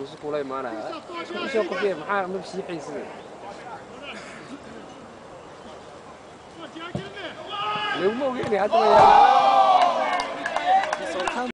hargeysa kula imaanaya isku soo qofiyay maxaa ma bisiixaysid لو مو يعني هذا